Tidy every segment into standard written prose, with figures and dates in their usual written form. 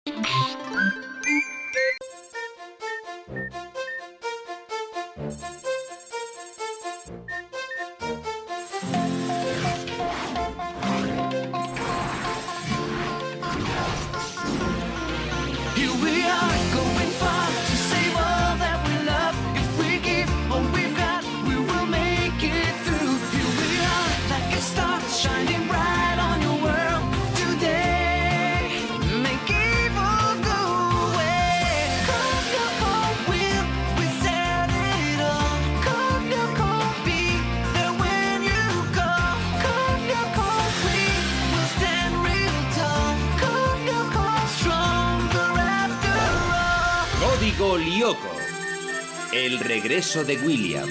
Código Lyoko. El regreso de William.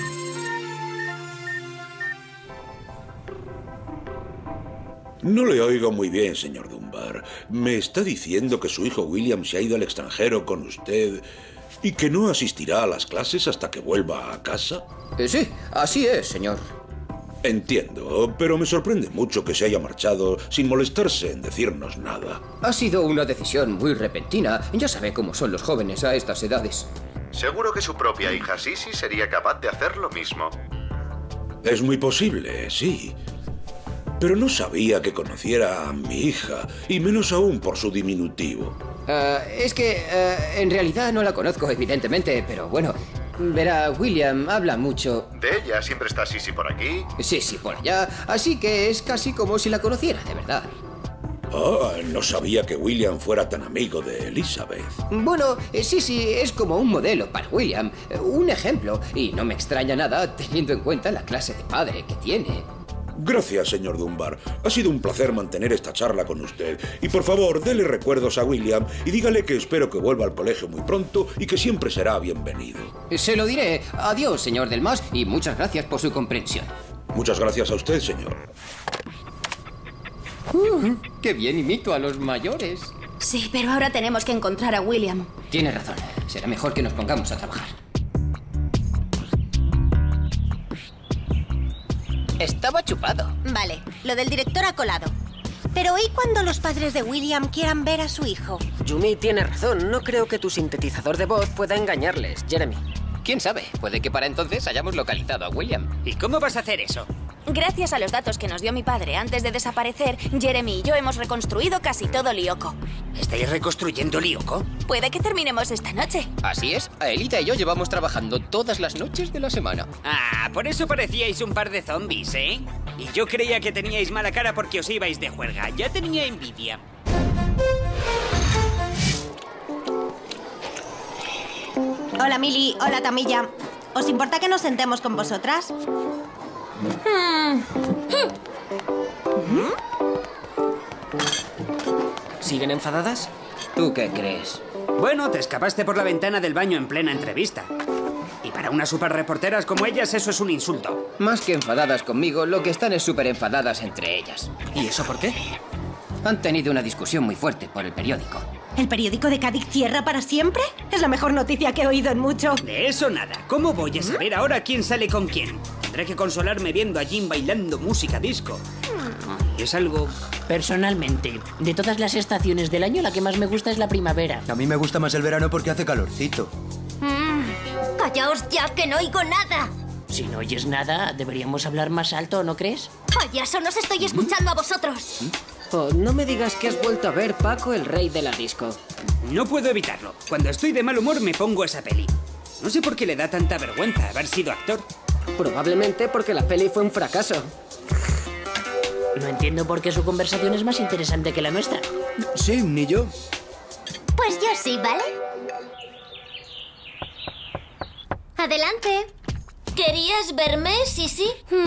No le oigo muy bien, señor Dunbar. ¿Me está diciendo que su hijo William se ha ido al extranjero con usted y que no asistirá a las clases hasta que vuelva a casa? Sí, así es, señor. Entiendo, pero me sorprende mucho que se haya marchado sin molestarse en decirnos nada. Ha sido una decisión muy repentina. Ya sabe cómo son los jóvenes a estas edades. Seguro que su propia hija Sissy sería capaz de hacer lo mismo. Es muy posible, sí. Pero no sabía que conociera a mi hija, y menos aún por su diminutivo. Es que en realidad no la conozco, evidentemente, pero bueno, verá, William habla mucho. De ella siempre está Sissy por aquí. Sí, por allá, así que es casi como si la conociera, de verdad. No sabía que William fuera tan amigo de Elizabeth. Bueno, sí, es como un modelo para William, un ejemplo, y no me extraña nada teniendo en cuenta la clase de padre que tiene. Gracias, señor Dunbar. Ha sido un placer mantener esta charla con usted. Y por favor, dele recuerdos a William y dígale que espero que vuelva al colegio muy pronto y que siempre será bienvenido. Se lo diré. Adiós, señor Delmas, y muchas gracias por su comprensión. Muchas gracias a usted, señor. ¡Qué bien imito a los mayores! Sí, pero ahora tenemos que encontrar a William. Tiene razón. Será mejor que nos pongamos a trabajar. Estaba chupado. Vale, lo del director ha colado. Pero ¿y cuando los padres de William quieran ver a su hijo? Yumi tiene razón. No creo que tu sintetizador de voz pueda engañarles, Jeremy. ¿Quién sabe? Puede que para entonces hayamos localizado a William. ¿Y cómo vas a hacer eso? Gracias a los datos que nos dio mi padre antes de desaparecer, Jeremy y yo hemos reconstruido casi todo Lyoko. ¿Estáis reconstruyendo Lyoko? Puede que terminemos esta noche. Así es. Aelita y yo llevamos trabajando todas las noches de la semana. Ah, por eso parecíais un par de zombies, ¿eh? Y yo creía que teníais mala cara porque os ibais de juerga. Ya tenía envidia. Hola, Milly. Hola, Tamilla. ¿Os importa que nos sentemos con vosotras? ¿Siguen enfadadas? ¿Tú qué crees? Bueno, te escapaste por la ventana del baño en plena entrevista. Y para unas superreporteras como ellas eso es un insulto. Más que enfadadas conmigo, lo que están es súper enfadadas entre ellas. ¿Y eso por qué? Han tenido una discusión muy fuerte por el periódico. ¿El periódico de Cádiz cierra para siempre? Es la mejor noticia que he oído en mucho. De eso nada. ¿Cómo voy a saber ahora quién sale con quién? Tendré que consolarme viendo a Jim bailando música disco. Ay, es algo... Personalmente, de todas las estaciones del año, la que más me gusta es la primavera. A mí me gusta más el verano porque hace calorcito. ¡Callaos ya, que no oigo nada! Si no oyes nada, deberíamos hablar más alto, ¿no crees? ¡Payaso, no os estoy escuchando a vosotros! Oh, no me digas que has vuelto a ver Paco, el rey de la disco. No puedo evitarlo. Cuando estoy de mal humor me pongo esa peli. No sé por qué le da tanta vergüenza haber sido actor. Probablemente porque la peli fue un fracaso. No entiendo por qué su conversación es más interesante que la nuestra. Sí, ni yo. Pues yo sí, ¿vale? Adelante. ¿Querías verme, Sissy?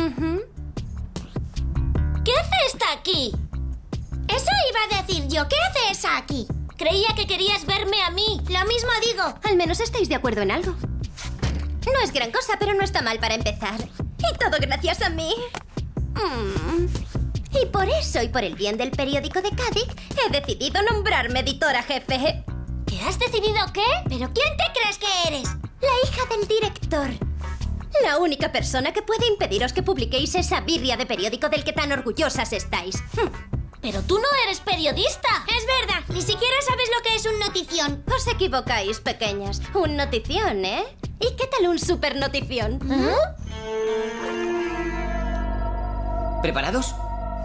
¿Qué hace esta aquí? Eso iba a decir yo. ¿Qué hace esa aquí? Creía que querías verme a mí. Lo mismo digo. Al menos estáis de acuerdo en algo. No es gran cosa, pero no está mal para empezar. Y todo gracias a mí. Y por eso, y por el bien del periódico de Cádiz, he decidido nombrarme editora jefe. ¿Qué has decidido qué? ¿Pero quién te crees que eres? La hija del director. La única persona que puede impediros que publiquéis esa birria de periódico del que tan orgullosas estáis. Pero tú no eres periodista. Es verdad, ni siquiera sabes lo que es un notición. Os equivocáis, pequeñas. Un notición, ¿eh? ¿Y qué tal un super notición? ¿Preparados?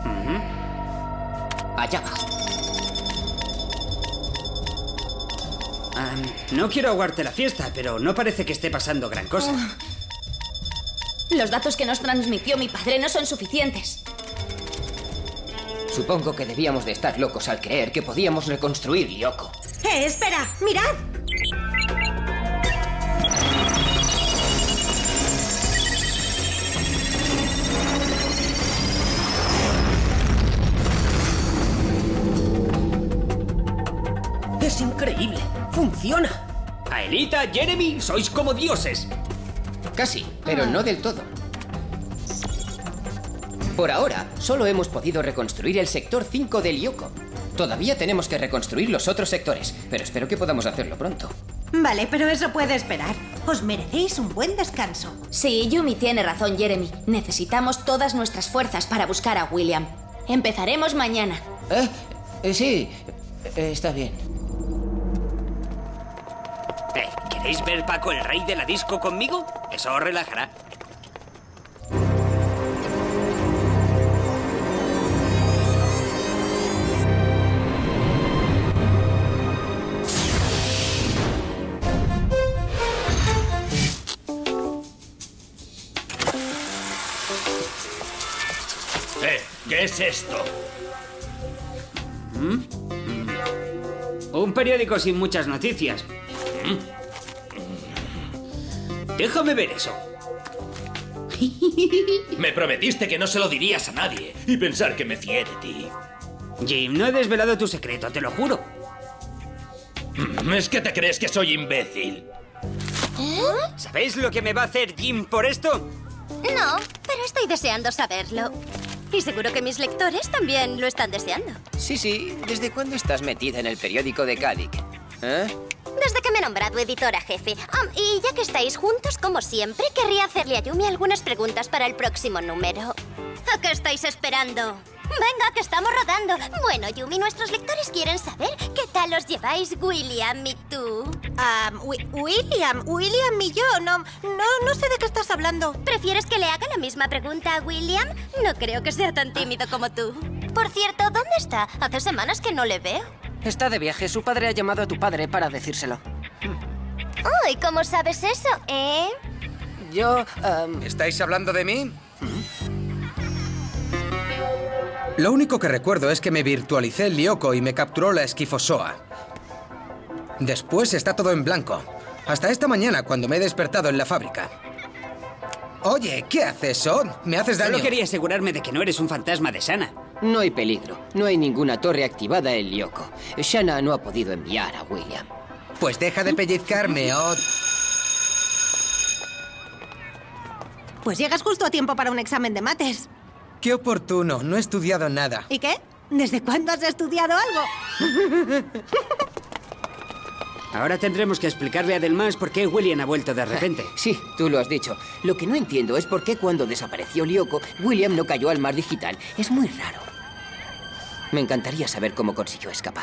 Allá va. No quiero aguarte la fiesta, pero no parece que esté pasando gran cosa. Los datos que nos transmitió mi padre no son suficientes. Supongo que debíamos de estar locos al creer que podíamos reconstruir Lyoko. Espera! ¡Mirad! ¡Es increíble! ¡Funciona! Aelita, Jeremy, sois como dioses. Casi, pero no del todo. Por ahora, solo hemos podido reconstruir el sector 5 de Lyoko. Todavía tenemos que reconstruir los otros sectores, pero espero que podamos hacerlo pronto. Vale, pero eso puede esperar. Os merecéis un buen descanso. Sí, Yumi tiene razón, Jeremy. Necesitamos todas nuestras fuerzas para buscar a William. Empezaremos mañana. Sí, está bien. ¿Queréis ver Paco el rey de la disco conmigo? Eso os relajará. ¿Qué es esto? Un periódico sin muchas noticias. Déjame ver eso. Me prometiste que no se lo dirías a nadie y pensar que me fié de ti. Jim, no he desvelado tu secreto, te lo juro. ¿Es que te crees que soy imbécil? ¿Sabéis lo que me va a hacer Jim por esto? No, pero estoy deseando saberlo. Y seguro que mis lectores también lo están deseando. Sí. ¿Desde cuándo estás metida en el periódico de Cádiz? Desde que me he nombrado editora jefe. Y ya que estáis juntos, como siempre, querría hacerle a Yumi algunas preguntas para el próximo número. ¿A qué estáis esperando? Venga, que estamos rodando. Bueno, Yumi, nuestros lectores quieren saber qué tal os lleváis William y tú. William y yo, no sé de qué estás hablando. ¿Prefieres que le haga la misma pregunta a William? No creo que sea tan tímido como tú. Por cierto, ¿dónde está? Hace semanas que no le veo. Está de viaje. Su padre ha llamado a tu padre para decírselo. ¿Y cómo sabes eso, Yo, ¿Estáis hablando de mí? Lo único que recuerdo es que me virtualicé en Lyoko y me capturó la Esquifosoa. Después está todo en blanco. Hasta esta mañana, cuando me he despertado en la fábrica. Oye, ¿qué haces, Son? ¿Me haces daño? Solo quería asegurarme de que no eres un fantasma de Shanna. No hay peligro. No hay ninguna torre activada en Lyoko. Shanna no ha podido enviar a William. Pues deja de pellizcarme, Odd. Pues llegas justo a tiempo para un examen de mates. Qué oportuno. No he estudiado nada. ¿Y qué? ¿Desde cuándo has estudiado algo? Ahora tendremos que explicarle a Delmas por qué William ha vuelto de repente. Sí, tú lo has dicho. Lo que no entiendo es por qué cuando desapareció Lyoko, William no cayó al mar digital. Es muy raro. Me encantaría saber cómo consiguió escapar.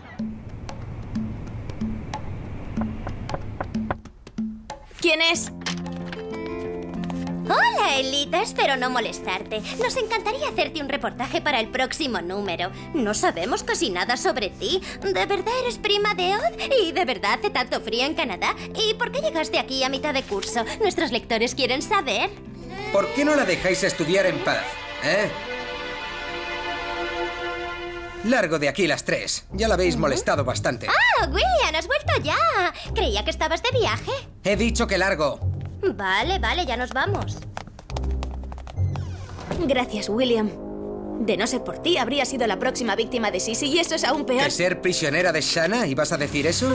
¿Quién es? Hola, Elita. Espero no molestarte. Nos encantaría hacerte un reportaje para el próximo número. No sabemos casi nada sobre ti. ¿De verdad eres prima de Odd? ¿Y de verdad hace tanto frío en Canadá? ¿Y por qué llegaste aquí a mitad de curso? Nuestros lectores quieren saber. ¿Por qué no la dejáis estudiar en paz, Largo de aquí las tres. Ya la habéis molestado bastante. ¡Ah, William! ¡Has vuelto ya! Creía que estabas de viaje. He dicho que largo. Vale, ya nos vamos. Gracias, William. De no ser por ti, habría sido la próxima víctima de Sisi y eso es aún peor. ¿De ser prisionera de Shanna? ¿Ibas a decir eso?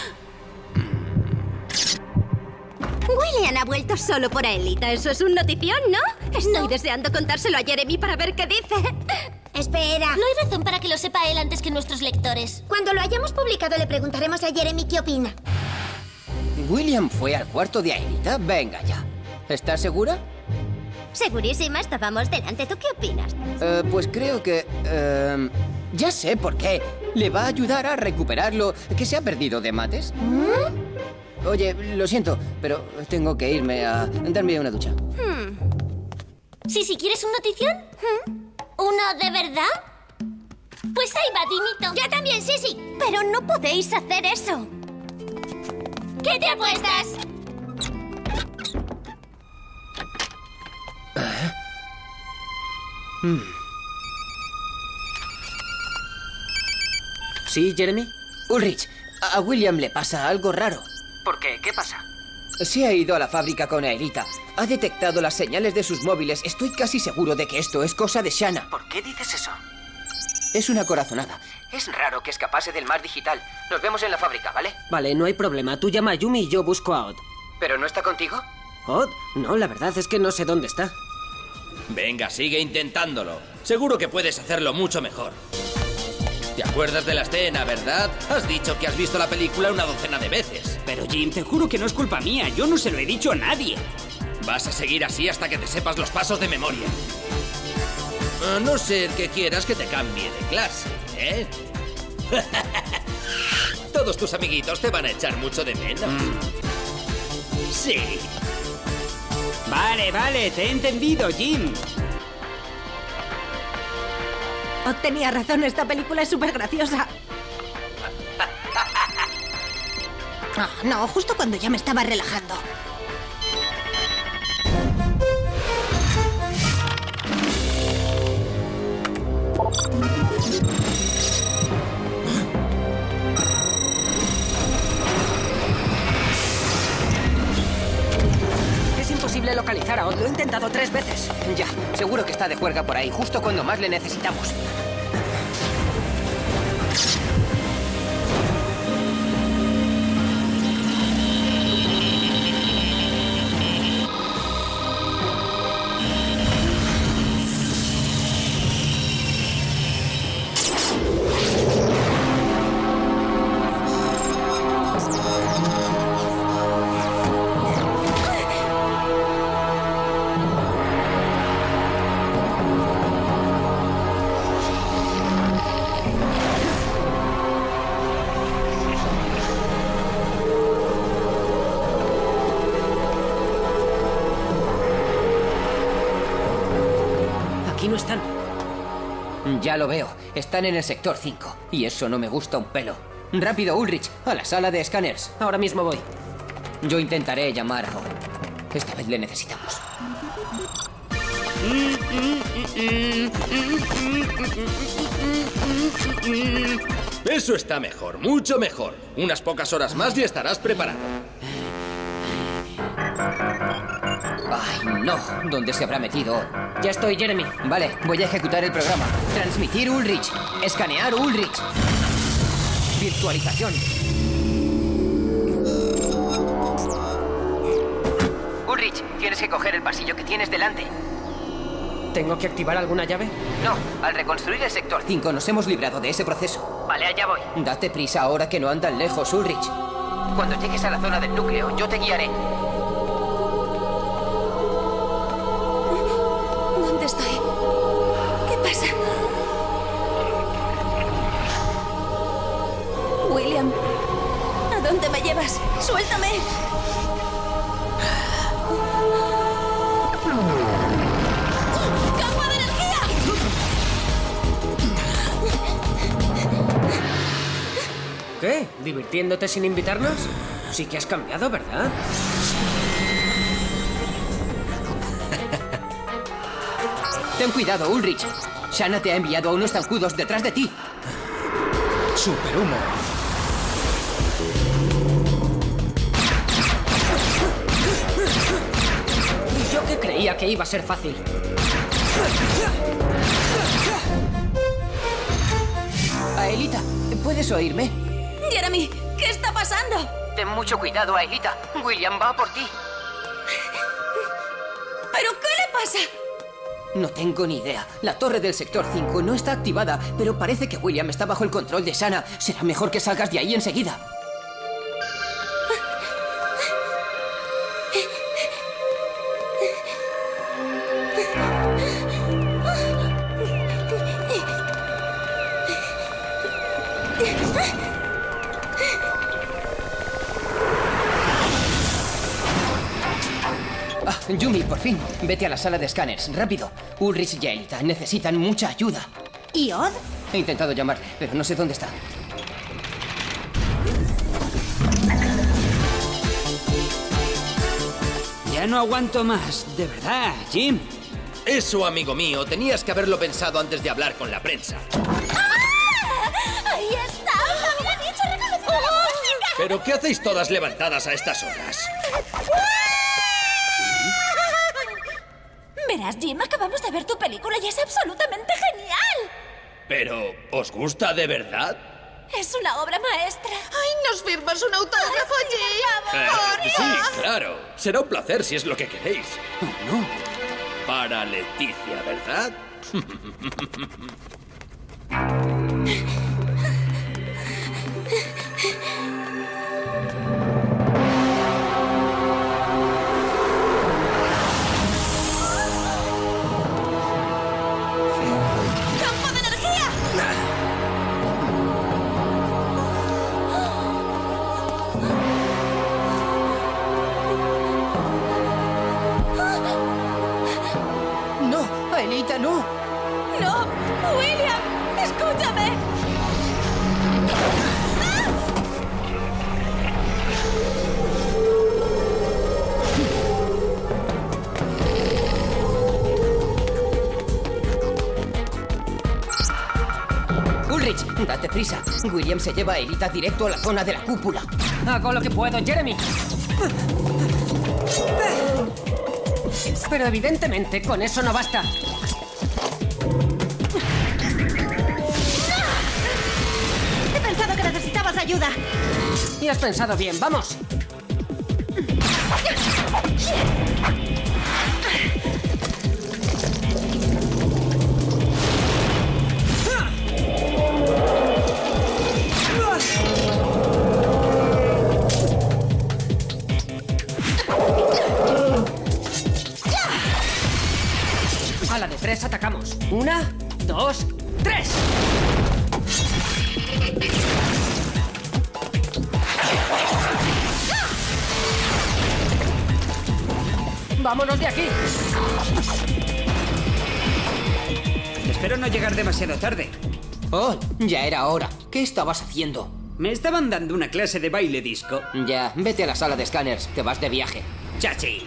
William ha vuelto solo por Aelita. Eso es un notición, ¿no? Estoy deseando contárselo a Jeremy para ver qué dice. Espera. No hay razón para que lo sepa él antes que nuestros lectores. Cuando lo hayamos publicado le preguntaremos a Jeremy qué opina. ¿William fue al cuarto de Aelita? Venga ya. ¿Estás segura? Segurísima, estábamos delante. ¿Tú qué opinas? Pues creo que... ya sé por qué. Le va a ayudar a recuperar lo que se ha perdido de mates. Oye, lo siento, pero tengo que irme a darme una ducha. Si quieres una notición. ¿Uno de verdad? Pues ahí va, Dimito. Yo también, sí. Pero no podéis hacer eso. ¿Qué te apuestas? ¿Sí, Jeremy? Ulrich, a William le pasa algo raro. ¿Por qué? ¿Qué pasa? Se ha ido a la fábrica con Aelita. Ha detectado las señales de sus móviles. Estoy casi seguro de que esto es cosa de Shanna. ¿Por qué dices eso? Es una corazonada. Es raro que escapase del mar digital. Nos vemos en la fábrica, ¿vale? Vale, no hay problema. Tú llama a Yumi y yo busco a Odd. ¿Pero no está contigo? ¿Odd? No, la verdad es que no sé dónde está. Venga, sigue intentándolo. Seguro que puedes hacerlo mucho mejor. ¿Te acuerdas de la escena, verdad? Has dicho que has visto la película una docena de veces. Pero Jim, te juro que no es culpa mía. Yo no se lo he dicho a nadie. Vas a seguir así hasta que te sepas los pasos de memoria. A no ser que quieras que te cambie de clase, ¿eh? Todos tus amiguitos te van a echar mucho de menos. Sí. Vale, te he entendido, Jim. Odd tenía razón, esta película es súper graciosa. No, justo cuando ya me estaba relajando. Es imposible localizar a Odd. Lo he intentado 3 veces. Ya, seguro que está de juerga por ahí, justo cuando más le necesitamos. Aquí no están. Ya lo veo. Están en el sector 5. Y eso no me gusta un pelo. Rápido, Ulrich. A la sala de escáneres. Ahora mismo voy. Yo intentaré llamar a Odd. Esta vez le necesitamos. Eso está mejor, mucho mejor. Unas pocas horas más y estarás preparado. Ay, no. ¿Dónde se habrá metido Odd? Ya estoy, Jeremy. Vale, voy a ejecutar el programa. Transmitir Ulrich. Escanear Ulrich. Virtualización. Ulrich, tienes que coger el pasillo que tienes delante. ¿Tengo que activar alguna llave? No, al reconstruir el sector 5 nos hemos librado de ese proceso. Vale, allá voy. Date prisa ahora que no andan lejos, Ulrich. Cuando llegues a la zona del núcleo, yo te guiaré. ¿Dónde estoy? ¿Qué pasa? William, ¿a dónde me llevas? ¡Suéltame! ¡Campo de energía! ¿Qué? ¿Divirtiéndote sin invitarnos? Sí que has cambiado, ¿verdad? Ten cuidado, Ulrich. Shanna te ha enviado a unos zancudos detrás de ti. Superhumo. Y yo que creía que iba a ser fácil. Aelita, ¿puedes oírme? Jeremy, ¿qué está pasando? Ten mucho cuidado, Aelita. William va por ti. ¿Pero qué le pasa? No tengo ni idea. La torre del sector 5 no está activada, pero parece que William está bajo el control de Shanna. Será mejor que salgas de ahí enseguida. Yumi, por fin. Vete a la sala de escáneres, rápido. Ulrich y Aelita necesitan mucha ayuda. ¿Y Odd? He intentado llamarle, pero no sé dónde está. Ya no aguanto más, de verdad, Jim. Eso, amigo mío, tenías que haberlo pensado antes de hablar con la prensa. ¡Ahí está! ¡Lo había dicho! ¡Reconocido la música! ¿Pero qué hacéis todas levantadas a estas horas? Verás, Jim, acabamos de ver tu película y es absolutamente genial. ¿Pero os gusta de verdad? Es una obra maestra. ¡Ay, nos firmas un autógrafo, Jim! Sí, claro. Será un placer si es lo que queréis. Oh, no. Para Leticia, ¿verdad? ¡Campo de energía! ¡No! ¡Aelita, no! ¡No! ¡William! ¡Escúchame! Ulrich, date prisa. William se lleva a Aelita directo a la zona de la cúpula. Hago lo que puedo, Jeremy. Pero evidentemente con eso no basta. He pensado que necesitabas ayuda. Y has pensado bien, vamos. A la de 3 atacamos. 1, 2, 3. ¡Vámonos de aquí! Espero no llegar demasiado tarde. Oh, ya era hora. ¿Qué estabas haciendo? Me estaban dando una clase de baile disco. Ya, vete a la sala de escáneres. Te vas de viaje. Chachi.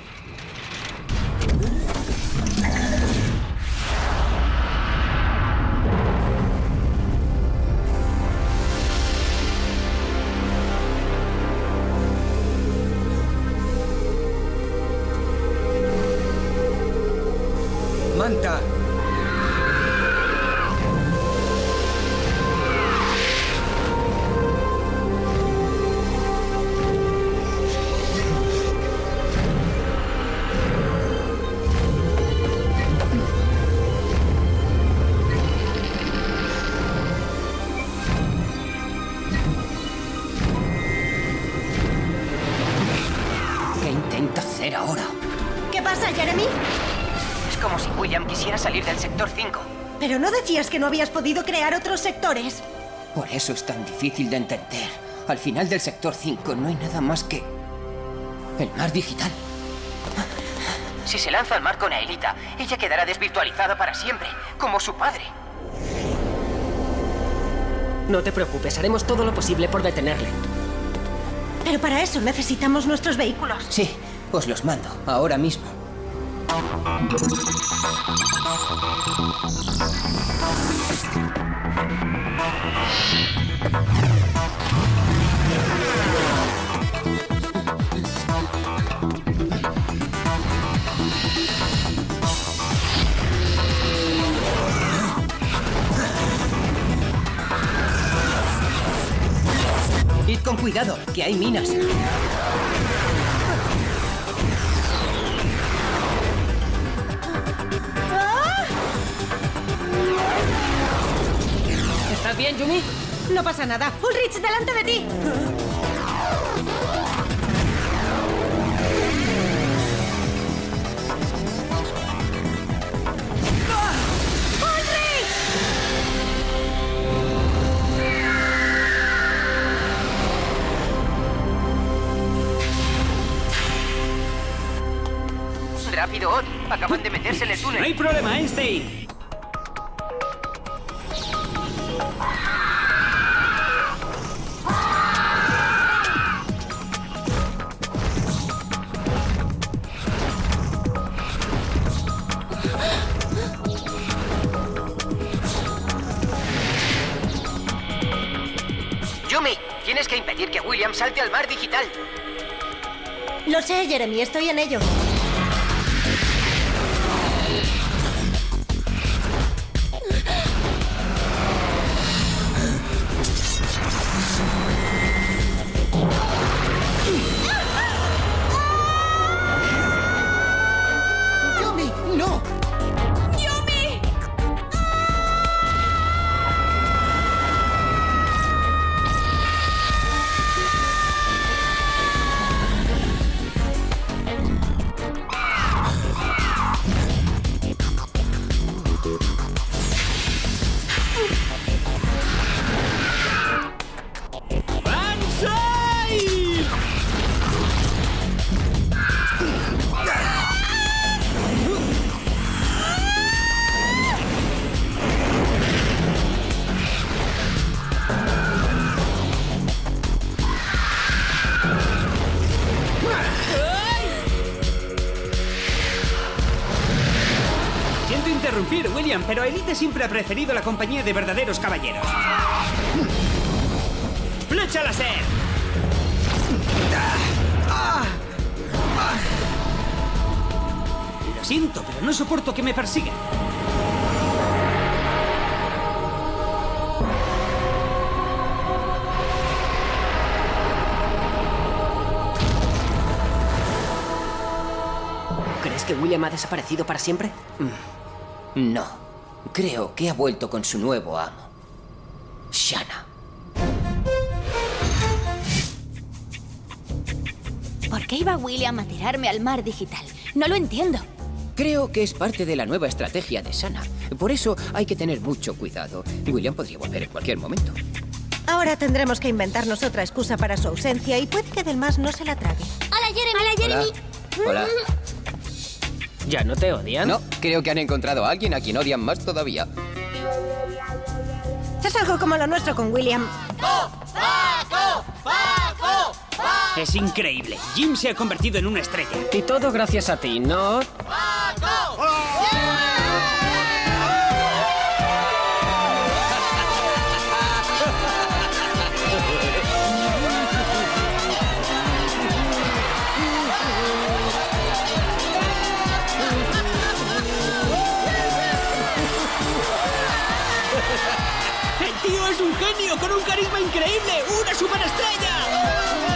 Manta. ¿Qué intenta hacer ahora? ¿Qué pasa, Jeremy? Es como si William quisiera salir del sector 5. Pero no decías que no habías podido crear otros sectores. Por eso es tan difícil de entender. Al final del sector 5 no hay nada más que el mar digital. Si se lanza al mar con Aelita, ella quedará desvirtualizada para siempre, como su padre. No te preocupes, haremos todo lo posible por detenerle. Pero para eso necesitamos nuestros vehículos. Sí, os los mando, ahora mismo. Id con cuidado, que hay minas. ¿Estás bien, Yumi? No pasa nada. Ulrich, delante de ti. Rápido, Odd. Acaban de meterse en el túnel. No hay problema, Einstein. Yumi, tienes que impedir que William salte al mar digital. Lo sé, Jeremy, estoy en ello. ¡Yumi, no! ¡Yumi! Siento interrumpir, William, pero Elite siempre ha preferido la compañía de verdaderos caballeros. ¡Flecha láser! Lo siento, pero no soporto que me persigan. ¿Crees que William ha desaparecido para siempre? No. Creo que ha vuelto con su nuevo amo. Shanna. ¿Por qué iba William a tirarme al mar digital? No lo entiendo. Creo que es parte de la nueva estrategia de Shanna. Por eso hay que tener mucho cuidado. William podría volver en cualquier momento. Ahora tendremos que inventarnos otra excusa para su ausencia y puede que Delmas no se la trague. ¡Hola, Jeremy! ¡Hola, Jeremy! Hola. ¿Ya no te odian? No, creo que han encontrado a alguien a quien odian más todavía. Es algo como lo nuestro con William. Es increíble. Jim se ha convertido en una estrella. Y todo gracias a ti, ¿no? ¡El tío es un genio con un carisma increíble! ¡Una superestrella!